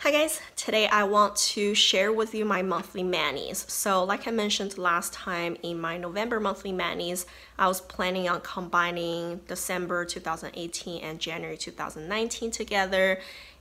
Hi guys, today I want to share with you my monthly manis. So like I mentioned last time in my November monthly manis, I was planning on combining December 2018 and January 2019 together,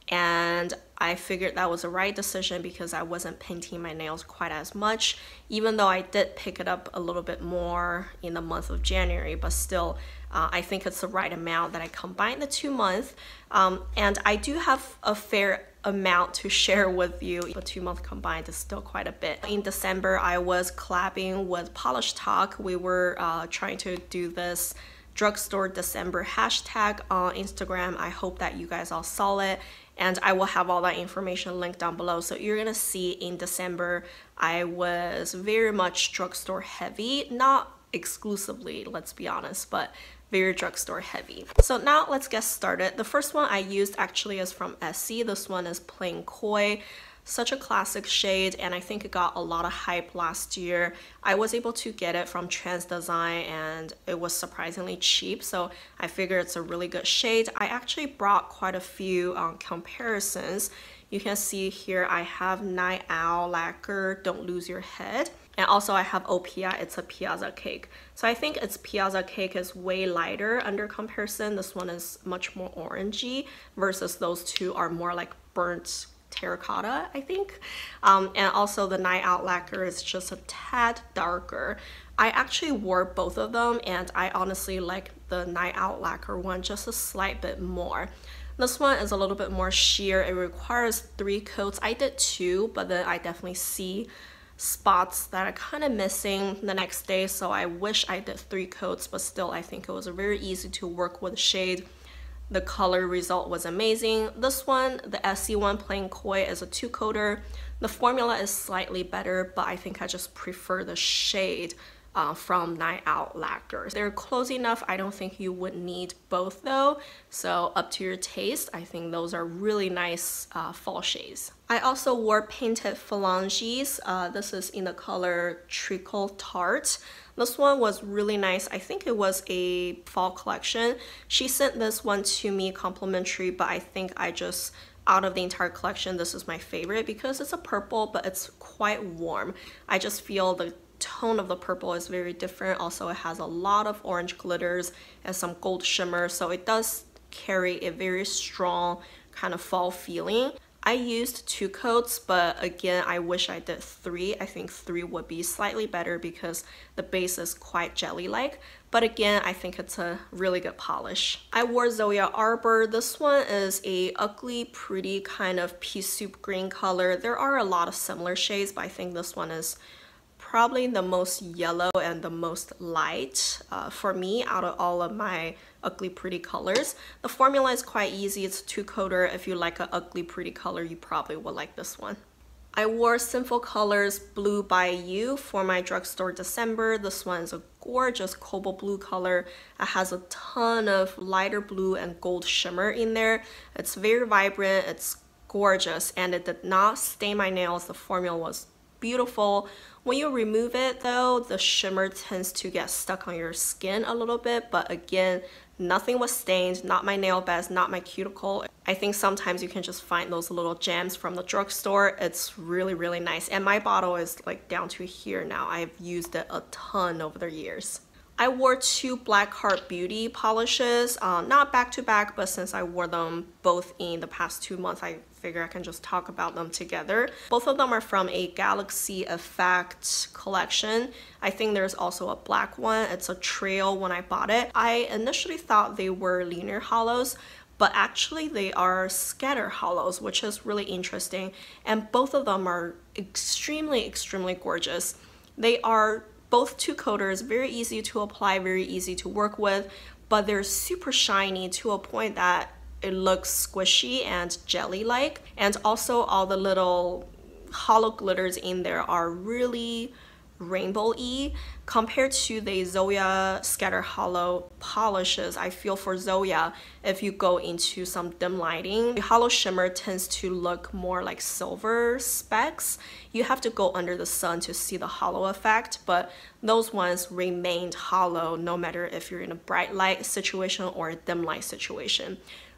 and I figured that was the right decision because I wasn't painting my nails quite as much, even though I did pick it up a little bit more in the month of January, but still I think it's the right amount that I combined the 2 months. And I do have a fair amount to share with you. The 2 month combined is still quite a bit. In December, I was collabing with Polish Talk. We were trying to do this drugstore December hashtag on Instagram. I hope that you guys all saw it, and I will have all that information linked down below. So you're gonna see in December, I was very much drugstore heavy, not exclusively, let's be honest, but very drugstore heavy. So now let's get started. The first one I used actually is from Essie. This one is Plain Koi. Such a classic shade, and I think it got a lot of hype last year. I was able to get it from Trans Design and it was surprisingly cheap, so I figure it's a really good shade. I actually brought quite a few comparisons. You can see here I have Night Owl Lacquer, Don't Lose Your Head. And also I have OPI, it's a Piazza Cake. So I think its Piazza Cake is way lighter under comparison. This one is much more orangey versus those two are more like burnt terracotta, I think. And also the Night Out Lacquer is just a tad darker. I actually wore both of them, and I honestly like the Night Out Lacquer one just a slight bit more. This one is a little bit more sheer. It requires 3 coats. I did 2, but then I definitely see spots that are kind of missing the next day, so I wish I did 3 coats, but still I think it was a very easy to work with shade. The color result was amazing. This one, the Essie one, Plain Koi, is a 2-coater. The formula is slightly better, but I think I just prefer the shade from Night Out Lacquer. They're close enough. I don't think you would need both though, so up to your taste. I think those are really nice fall shades. I also wore Painted Phalanges. This is in the color Treacle Tart. This one was really nice. I think it was a fall collection. She sent this one to me complimentary, but I think I just, out of the entire collection, this is my favorite because it's a purple, but it's quite warm. I just feel the tone of the purple is very different. Also, it has a lot of orange glitters and some gold shimmer, so it does carry a very strong kind of fall feeling. I used 2 coats, but again, I wish I did 3. I think 3 would be slightly better because the base is quite jelly-like. But again, I think it's a really good polish. I wore Zoya Arbor. This one is a ugly, pretty kind of pea soup green color. There are a lot of similar shades, but I think this one is probably the most yellow and the most light for me out of all of my ugly pretty colors. The formula is quite easy. It's a 2-coater. If you like an ugly pretty color, you probably will like this one. I wore Sinful Colors Blue by You for my drugstore December. This one is a gorgeous cobalt blue color. It has a ton of lighter blue and gold shimmer in there. It's very vibrant, it's gorgeous, and it did not stain my nails. The formula was beautiful. When you remove it though, the shimmer tends to get stuck on your skin a little bit, but again, nothing was stained, not my nail beds, not my cuticle. I think sometimes you can just find those little gems from the drugstore. It's really, really nice. And my bottle is like down to here now. I've used it a ton over the years. I wore 2 Black Heart Beauty polishes, not back to back, but since I wore them both in the past 2 months, I figure I can just talk about them together. Both of them are from a Galaxy Effect collection. I think there's also a black one. It's a trail when I bought it. I initially thought they were linear hollows, but actually they are scatter hollows, which is really interesting. And both of them are extremely, extremely gorgeous. They are both 2-coaters, very easy to apply, very easy to work with, but they're super shiny to a point that it looks squishy and jelly-like. And also all the little hollow glitters in there are really rainbow-y compared to the Zoya Scatter Hollow polishes. I feel for Zoya, if you go into some dim lighting, the hollow shimmer tends to look more like silver specks. You have to go under the sun to see the hollow effect, but those ones remained hollow no matter if you're in a bright light situation or a dim light situation.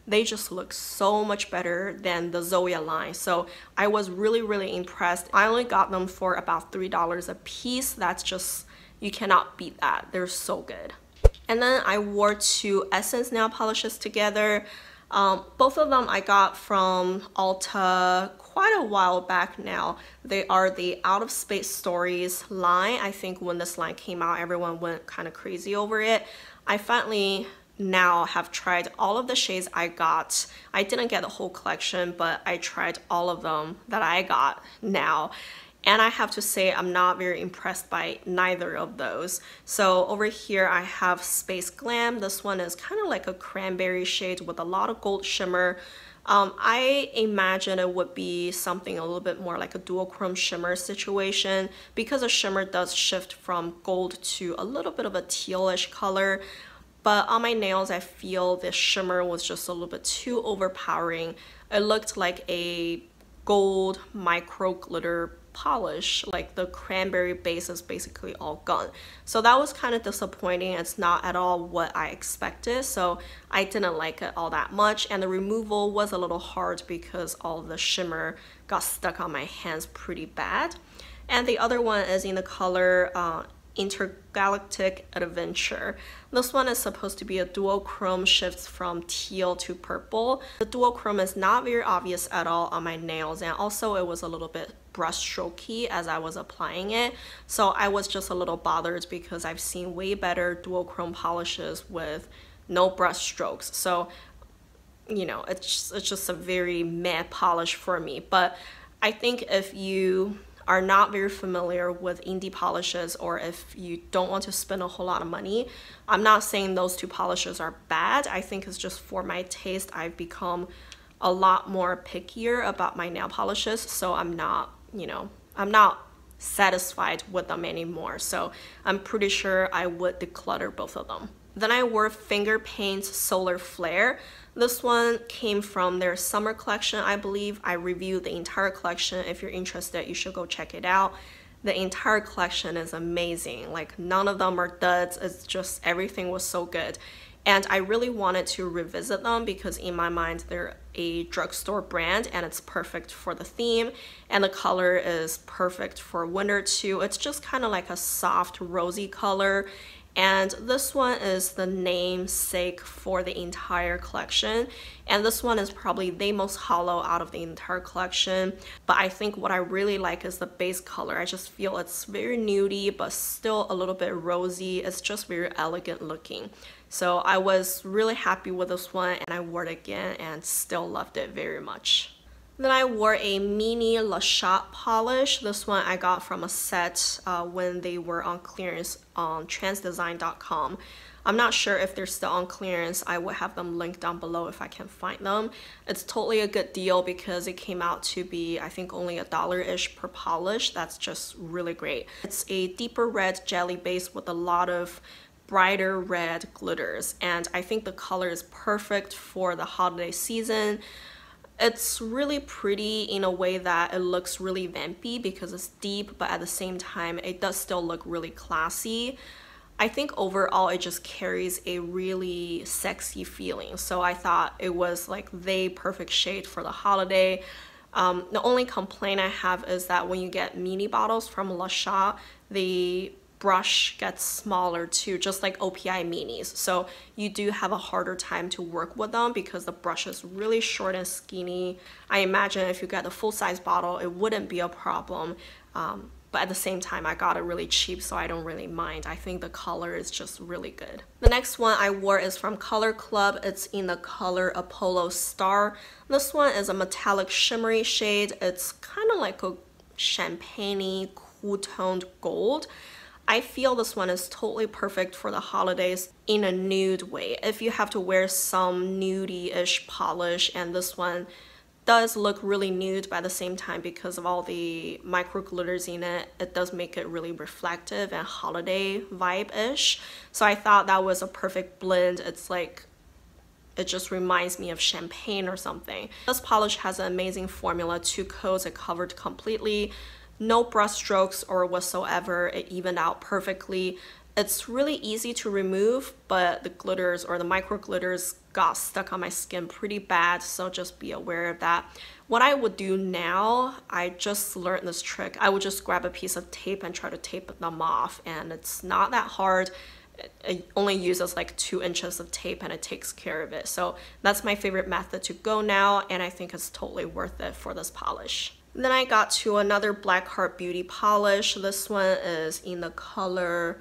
they just look so much better than the Zoya line. So I was really impressed. I only got them for about $3 a piece. That's just, you cannot beat that. They're so good. And then I wore two Essence nail polishes together. Both of them I got from Ulta quite a while back now. They are the Out of Space Stories line. I think when this line came out, everyone went kind of crazy over it. I finally now have tried all of the shades I got. I didn't get the whole collection, but I tried all of them that I got now. And I have to say I'm not very impressed by neither of those. So over here I have Space Glam. This one is kind of like a cranberry shade with a lot of gold shimmer. I imagine it would be something a little bit more like a duochrome shimmer situation, because the shimmer does shift from gold to a little bit of a tealish color. But on my nails, I feel the shimmer was just a little bit too overpowering. It looked like a gold micro glitter polish, like the cranberry base is basically all gone. So that was kind of disappointing. It's not at all what I expected, so I didn't like it all that much. And the removal was a little hard because all of the shimmer got stuck on my hands pretty bad. And the other one is in the color Intergalactic Adventure. This one is supposed to be a duochrome, shifts from teal to purple. The duochrome is not very obvious at all on my nails, and also it was a little bit brush strokey as I was applying it. So I was just a little bothered because I've seen way better duochrome polishes with no brush strokes. So, you know, it's just a very meh polish for me. But I think if you are not very familiar with indie polishes, or if you don't want to spend a whole lot of money, I'm not saying those two polishes are bad. I think it's just for my taste, I've become a lot more pickier about my nail polishes, so I'm not, you know, I'm not satisfied with them anymore. So I'm pretty sure I would declutter both of them. Then I wore Finger Paints Solar Flare. This one came from their summer collection, I believe. I reviewed the entire collection. If you're interested, you should go check it out. The entire collection is amazing. Like, none of them are duds. It's just everything was so good. And I really wanted to revisit them because in my mind, they're a drugstore brand and it's perfect for the theme. And the color is perfect for winter too. It's just kind of like a soft rosy color. And this one is the namesake for the entire collection. And this one is probably the most hollow out of the entire collection. But I think what I really like is the base color. I just feel it's very nudie, but still a little bit rosy. It's just very elegant looking. So I was really happy with this one, and I wore it again and still loved it very much. Then I wore a mini Le Chat polish. This one I got from a set when they were on clearance on transdesign.com. I'm not sure if they're still on clearance. I will have them linked down below if I can find them. It's totally a good deal because it came out to be, I think, only $1-ish per polish. That's just really great. It's a deeper red jelly base with a lot of brighter red glitters, and I think the color is perfect for the holiday season. It's really pretty in a way that it looks really vampy because it's deep, but at the same time it does still look really classy. I think overall it just carries a really sexy feeling, so I thought it was like the perfect shade for the holiday. The only complaint I have is that when you get mini bottles from Le Chat, the brush gets smaller too, just like OPI minis. So you do have a harder time to work with them because the brush is really short and skinny. I imagine if you get a full-size bottle, it wouldn't be a problem. But at the same time, I got it really cheap, so I don't really mind. I think the color is just really good. The next one I wore is from Color Club. It's in the color Apollo Star. This one is a metallic shimmery shade. It's kind of like a champagne-y, cool-toned gold. I feel this one is totally perfect for the holidays in a nude way. If you have to wear some nudie-ish polish, and this one does look really nude, but at the same time, because of all the micro glitters in it, it does make it really reflective and holiday vibe-ish. So I thought that was a perfect blend. It's like, it just reminds me of champagne or something. This polish has an amazing formula. 2 coats, it covered completely. No brush strokes or whatsoever. It evened out perfectly. It's really easy to remove, but the glitters or the micro glitters got stuck on my skin pretty bad, so just be aware of that. What I would do now, I just learned this trick. I would just grab a piece of tape and try to tape them off, and it's not that hard. It only uses like 2 inches of tape and it takes care of it. So that's my favorite method to go now, and I think it's totally worth it for this polish. Then I got to another Blackheart Beauty polish. This one is in the color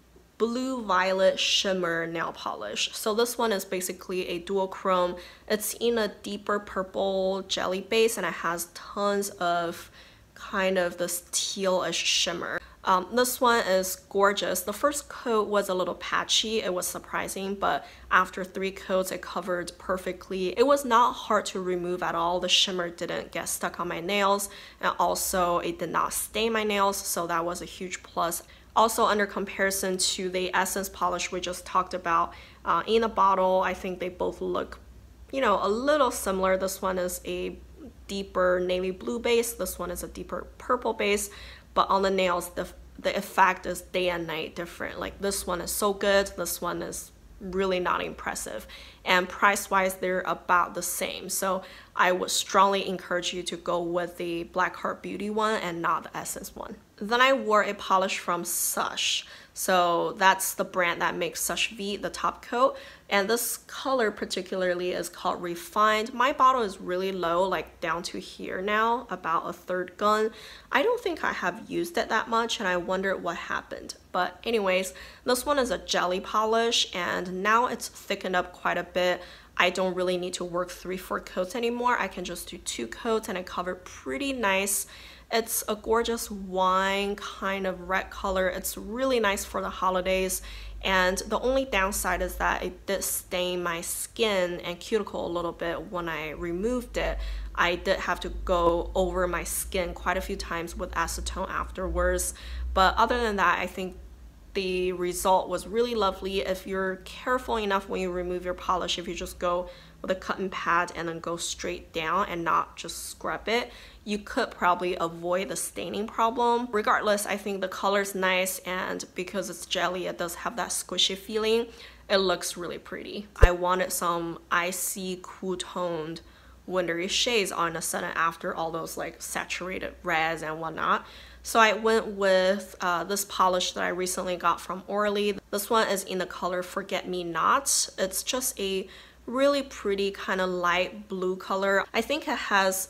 Blue Violet Shimmer nail polish. So this one is basically a dual chrome. It's in a deeper purple jelly base and it has tons of kind of this tealish shimmer. This one is gorgeous. The first coat was a little patchy. It was surprising, but after 3 coats, it covered perfectly. It was not hard to remove at all. The shimmer didn't get stuck on my nails, and also it did not stain my nails, so that was a huge plus. Also, under comparison to the Essence polish we just talked about, in a bottle, I think they both look, you know, a little similar. This one is a deeper navy blue base. This one is a deeper purple base. But on the nails, the effect is day and night different. Like this one is so good, this one is really not impressive. And price-wise, they're about the same. So I would strongly encourage you to go with the Blackheart Beauty one and not the Essence one. Then I wore a polish from DESTASH. So that's the brand that makes DESTASH V, the top coat. And this color particularly is called Refined. My bottle is really low, like down to here now, about 1/3 gun. I don't think I have used it that much and I wondered what happened. But anyways, this one is a jelly polish and now it's thickened up quite a bit. I don't really need to work 3-4 coats anymore. I can just do 2 coats and it covered pretty nice. It's a gorgeous wine kind of red color. It's really nice for the holidays. And the only downside is that it did stain my skin and cuticle a little bit when I removed it. I did have to go over my skin quite a few times with acetone afterwards. But other than that, I think the result was really lovely. If you're careful enough when you remove your polish, if you just go with a cotton pad and then go straight down and not just scrub it, you could probably avoid the staining problem. Regardless, I think the color's nice, and because it's jelly, it does have that squishy feeling. It looks really pretty. I wanted some icy, cool-toned, wintry shades all of a sudden after all those like saturated reds and whatnot. So I went with this polish that I recently got from Orly. This one is in the color Forget Me Not. It's just a really pretty kind of light blue color. I think it has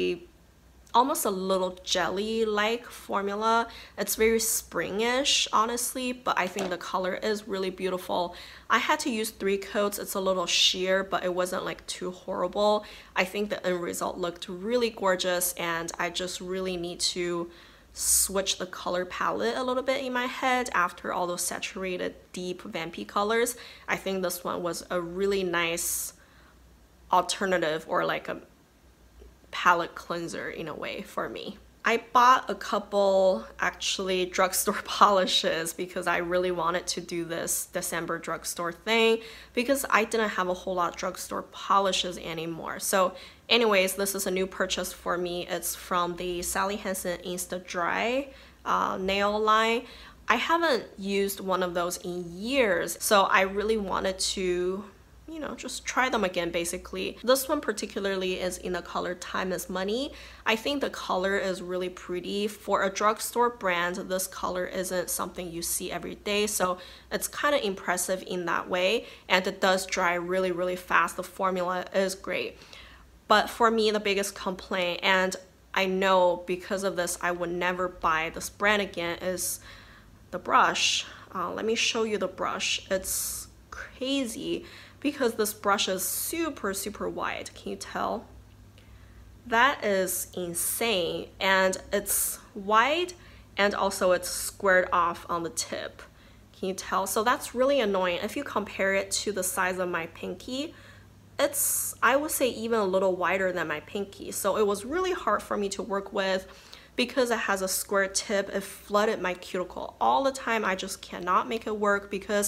almost a little jelly-like formula. It's very springish, honestly, but I think the color is really beautiful. I had to use 3 coats. It's a little sheer, but it wasn't like too horrible. I think the end result looked really gorgeous, and I just really need to switch the color palette a little bit in my head after all those saturated deep vampy colors. I think this one was a really nice alternative, or like a palette cleanser in a way for me. I bought a couple actually drugstore polishes because I really wanted to do this December drugstore thing because I didn't have a whole lot of drugstore polishes anymore. So anyways, this is a new purchase for me. It's from the Sally Hansen Insta Dry nail line. I haven't used one of those in years, so I really wanted to, you know, just try them again basically. This one particularly is in the color Time is Money. I think the color is really pretty. For a drugstore brand, this color isn't something you see every day, so it's kind of impressive in that way, and it does dry really, really fast. The formula is great. But for me, the biggest complaint, and I know because of this I would never buy this brand again, is the brush. Let me show you the brush. It's crazy because this brush is super, super wide. Can you tell? That is insane. And it's wide and also it's squared off on the tip. Can you tell? So that's really annoying. If you compare it to the size of my pinky, it's, I would say, even a little wider than my pinky. So it was really hard for me to work with because it has a square tip. It flooded my cuticle all the time. I just cannot make it work because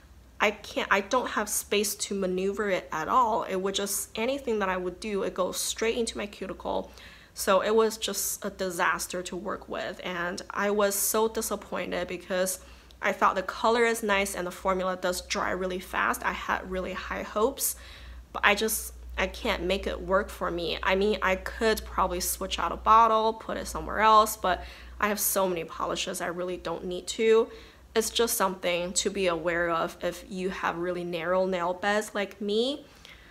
I don't have space to maneuver it at all. It would just, anything that I would do, it goes straight into my cuticle. So it was just a disaster to work with, and I was so disappointed because I thought the color is nice and the formula does dry really fast. I had really high hopes, but I can't make it work for me. I mean, I could probably switch out a bottle, put it somewhere else, but I have so many polishes, I really don't need to. It's just something to be aware of if you have really narrow nail beds like me.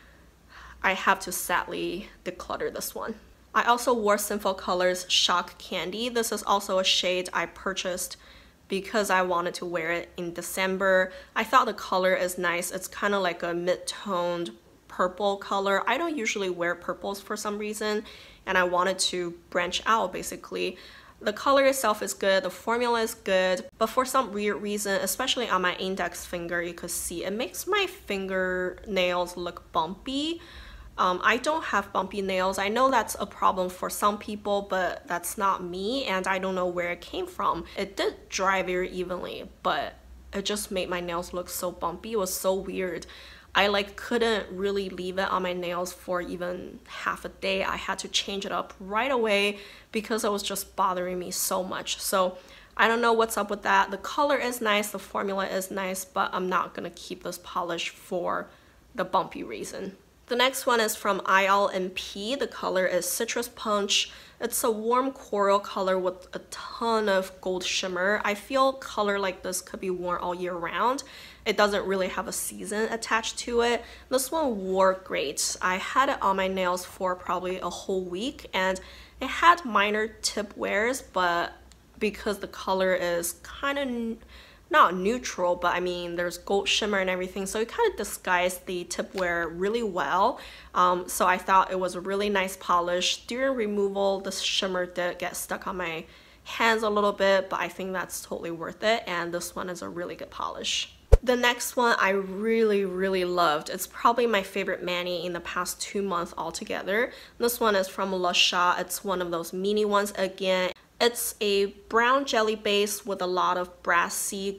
I have to sadly declutter this one. I also wore Sinful Colors Shock Candy. This is also a shade I purchased because I wanted to wear it in December. I thought the color is nice. It's kind of like a mid-toned purple color. I don't usually wear purples for some reason, and I wanted to branch out basically. The color itself is good, the formula is good, but for some weird reason, especially on my index finger, you could see it makes my fingernails look bumpy. I don't have bumpy nails. I know that's a problem for some people, but that's not me, and I don't know where it came from. It did dry very evenly, but it just made my nails look so bumpy. It was so weird. I like couldn't really leave it on my nails for even half a day. I had to change it up right away because it was just bothering me so much. So I don't know what's up with that. The color is nice, the formula is nice, but I'm not gonna keep this polish for the bumpy reason. The next one is from ILMP. The color is Citrus Punch. It's a warm coral color with a ton of gold shimmer. I feel color like this could be worn all year round. It doesn't really have a season attached to it. This one wore great. I had it on my nails for probably a whole week, and it had minor tip wears, but because the color is kind of not neutral, but I mean there's gold shimmer and everything, so it kind of disguised the tip wear really well. So I thought it was a really nice polish. During removal, the shimmer did get stuck on my hands a little bit, but I think that's totally worth it, and this one is a really good polish. The next one I really loved. It's probably my favorite mani in the past 2 months altogether. This one is from Le Chat. It's one of those mini ones again. It's a brown jelly base with a lot of brassy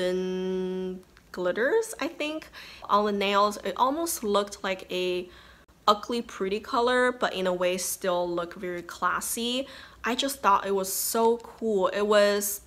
golden glitters, I think. On the nails, it almost looked like a ugly pretty color, but in a way still look very classy. I just thought it was so cool. It was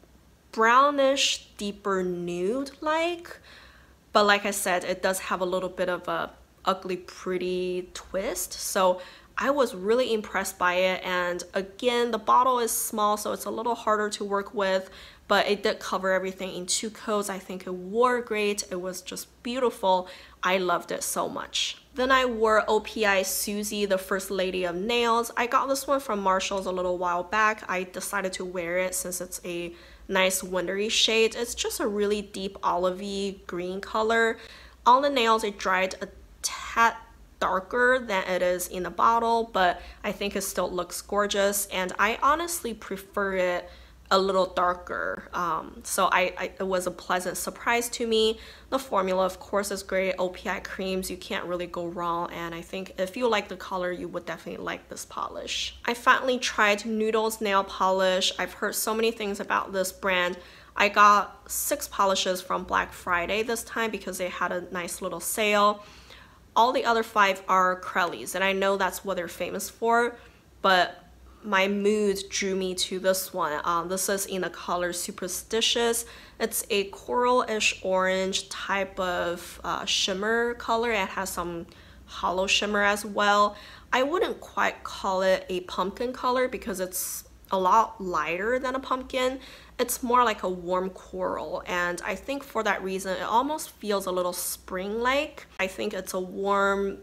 brownish, deeper nude like, but like I said, it does have a little bit of a ugly pretty twist. So I was really impressed by it, and again, the bottle is small, so it's a little harder to work with, but it did cover everything in 2 coats. I think it wore great. It was just beautiful. I loved it so much. Then I wore OPI Susie, the First Lady of Nails. I got this one from Marshall's a little while back. I decided to wear it since it's a nice wintry shade. It's just a really deep olivey green color. On the nails, it dried a tad darker than it is in the bottle, but I think it still looks gorgeous, and I honestly prefer it a little darker. So it was a pleasant surprise to me. The formula, of course, is great. OPI creams, you can't really go wrong, and I think if you like the color, you would definitely like this polish. I finally tried Noodles nail polish. I've heard so many things about this brand. I got 6 polishes from Black Friday this time because they had a nice little sale. All the other 5 are Crellies, and I know that's what they're famous for, but my mood drew me to this one. This is in the color Superstitious. It's a coral-ish orange type of shimmer color. It has some hollow shimmer as well. I wouldn't quite call it a pumpkin color because it's a lot lighter than a pumpkin. It's more like a warm coral, and I think for that reason it almost feels a little spring-like. I think it's a warm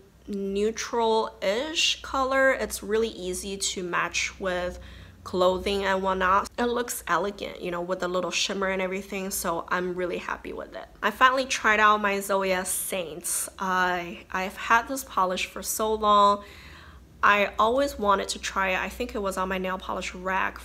neutral-ish color. It's really easy to match with clothing and whatnot. It looks elegant, you know, with the little shimmer and everything, so I'm really happy with it. I finally tried out my Zoya Saints. I've had this polish for so long. I always wanted to try it. I think it was on my nail polish rack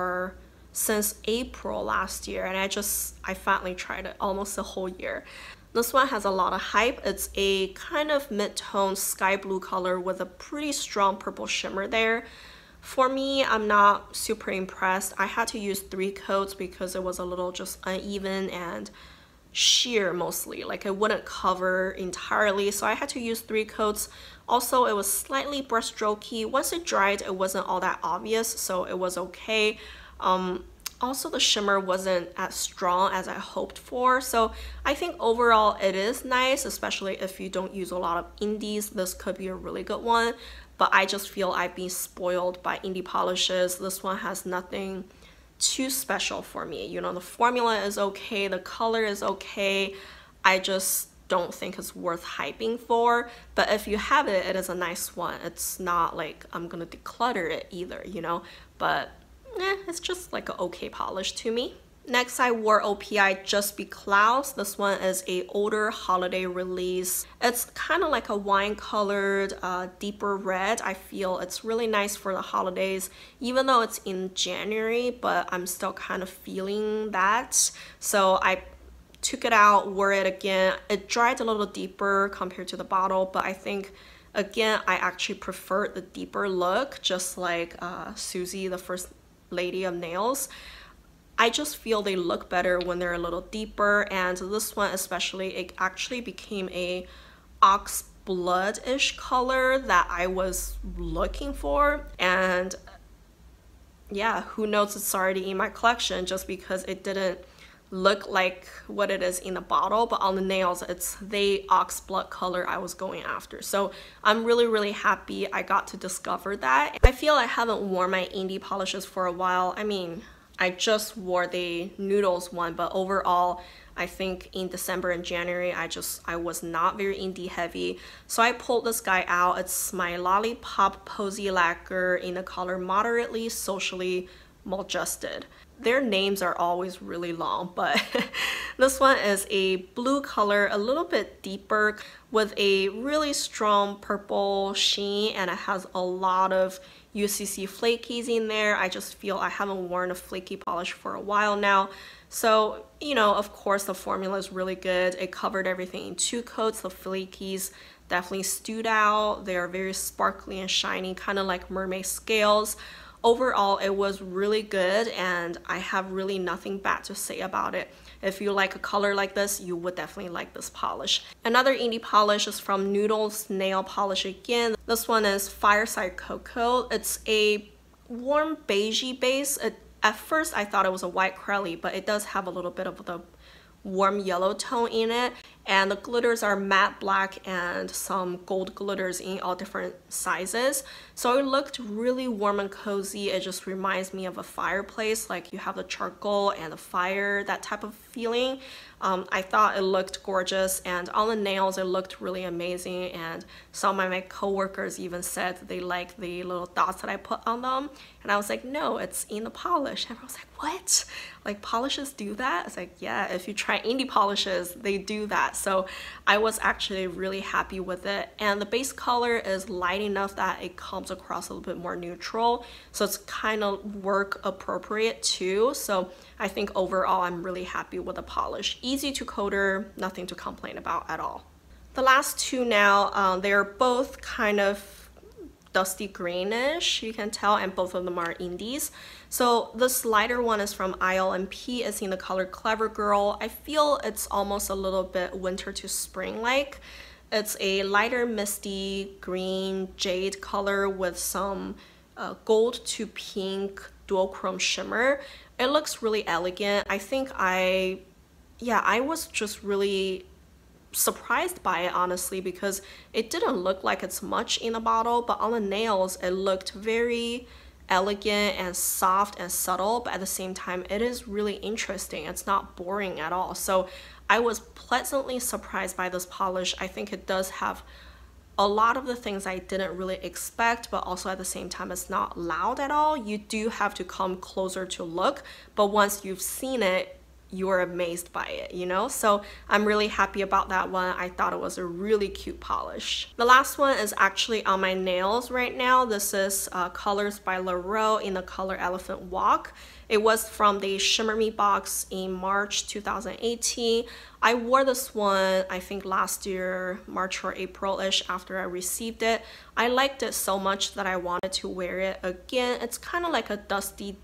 since April last year, and I finally tried it almost a whole year. This one has a lot of hype. It's a kind of mid-tone sky blue color with a pretty strong purple shimmer there. For me, I'm not super impressed. I had to use 3 coats because it was a little just uneven and sheer mostly. Like it wouldn't cover entirely, so I had to use 3 coats. Also, it was slightly brush strokey. Once it dried, it wasn't all that obvious, so it was okay. Also, the shimmer wasn't as strong as I hoped for. So I think overall it is nice, especially if you don't use a lot of indies. This could be a really good one. But I just feel I've been spoiled by indie polishes. This one has nothing too special for me. You know, the formula is okay, the color is okay. I just don't think it's worth hyping for. But if you have it, it is a nice one. It's not like I'm gonna declutter it either, you know, but it's just like an okay polish to me. Next, I wore OPI Just Be Clouds. This one is a older holiday release. It's kind of like a wine colored, deeper red. I feel it's really nice for the holidays, even though it's in January, but I'm still kind of feeling that. So I took it out, wore it again. It dried a little deeper compared to the bottle, but I think, again, I actually prefer the deeper look, just like Susie, the first lady of nails. I just feel they look better when they're a little deeper, and this one especially, it actually became a ox blood-ish color that I was looking for. And yeah, who knows, it's already in my collection just because it didn't look like what it is in the bottle, but on the nails it's the ox blood color I was going after. So I'm really happy I got to discover that. I feel I haven't worn my indie polishes for a while. I mean, I just wore the Noodles one, but overall I think in December and January I was not very indie heavy. So I pulled this guy out. It's my Lollipop Posy Lacquer in the color Moderately Socially Maladjusted. Their names are always really long, but this one is a blue color, a little bit deeper with a really strong purple sheen, and it has a lot of UCC flakies in there. I just feel I haven't worn a flaky polish for a while now. So, you know, of course the formula is really good. It covered everything in 2 coats. The flakies definitely stood out. They are very sparkly and shiny, kind of like mermaid scales. Overall, it was really good, and I have really nothing bad to say about it. If you like a color like this, you would definitely like this polish. Another indie polish is from Noodles Nail Polish again. This one is Fireside Cocoa. It's a warm beigey base. At first, I thought it was a white crelly, but it does have a little bit of the warm yellow tone in it, and the glitters are matte black and some gold glitters in all different sizes. So it looked really warm and cozy. It just reminds me of a fireplace, like you have the charcoal and the fire, that type of feeling. I thought it looked gorgeous, and on the nails it looked really amazing, and some of my coworkers even said they like the little dots that I put on them, and I was like, no, it's in the polish. And I was like, what? Like, polishes do that? It's like, yeah, if you try indie polishes, they do that. So I was actually really happy with it, and the base color is light enough that it comes across a little bit more neutral, so it's kind of work appropriate too. So I think overall I'm really happy with the polish. Easy to coater, nothing to complain about at all. The last two now, they're both kind of dusty greenish, you can tell, and both of them are indies. So this lighter one is from ILMP. It's in the color Clever Girl. I feel it's almost a little bit winter to spring like. It's a lighter misty green jade color with some gold to pink dual chrome shimmer. It looks really elegant. I think I was just really surprised by it, honestly, because it didn't look like it's much in the bottle, but on the nails it looked very elegant and soft and subtle, but at the same time it is really interesting. It's not boring at all. So I was pleasantly surprised by this polish. I think it does have a lot of the things I didn't really expect, but also at the same time it's not loud at all. You do have to come closer to look, but once you've seen it, you're amazed by it, you know? So I'm really happy about that one. I thought it was a really cute polish. The last one is actually on my nails right now. This is Colors by Lareau in the color Elephant Walk. It was from the Shimmer Me box in March 2018. I wore this one, I think last year, March or April-ish, after I received it. I liked it so much that I wanted to wear it again. It's kind of like a dusty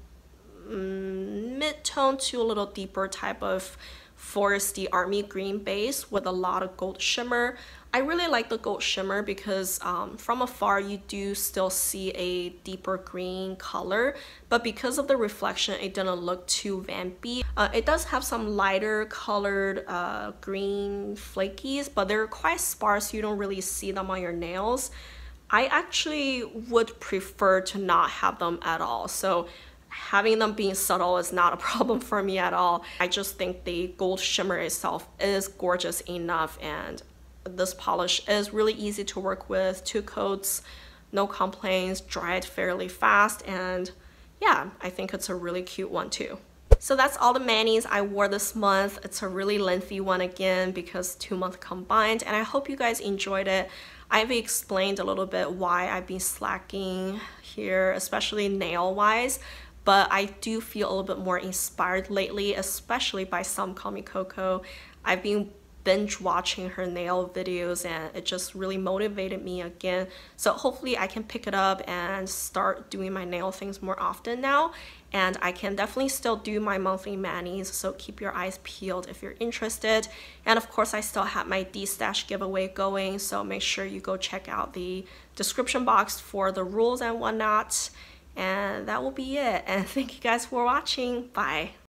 mid-tone to a little deeper type of foresty army green base with a lot of gold shimmer. I really like the gold shimmer because from afar you do still see a deeper green color, but because of the reflection it didn't look too vampy. It does have some lighter colored green flakies, but they're quite sparse, you don't really see them on your nails. I actually would prefer to not have them at all, so having them being subtle is not a problem for me at all. I just think the gold shimmer itself is gorgeous enough, and this polish is really easy to work with. 2 coats, no complaints, dried fairly fast, and yeah, I think it's a really cute one too. So that's all the manis I wore this month. It's a really lengthy one again because 2 months combined, and I hope you guys enjoyed it. I've explained a little bit why I've been slacking here, especially nail wise, but I do feel a little bit more inspired lately, especially by Some Call Me Coco. I've been binge watching her nail videos and it just really motivated me again. So hopefully I can pick it up and start doing my nail things more often now. And I can definitely still do my monthly manis, so keep your eyes peeled if you're interested. And of course I still have my DESTASH giveaway going, so make sure you go check out the description box for the rules and whatnot. And that will be it. And thank you guys for watching. Bye.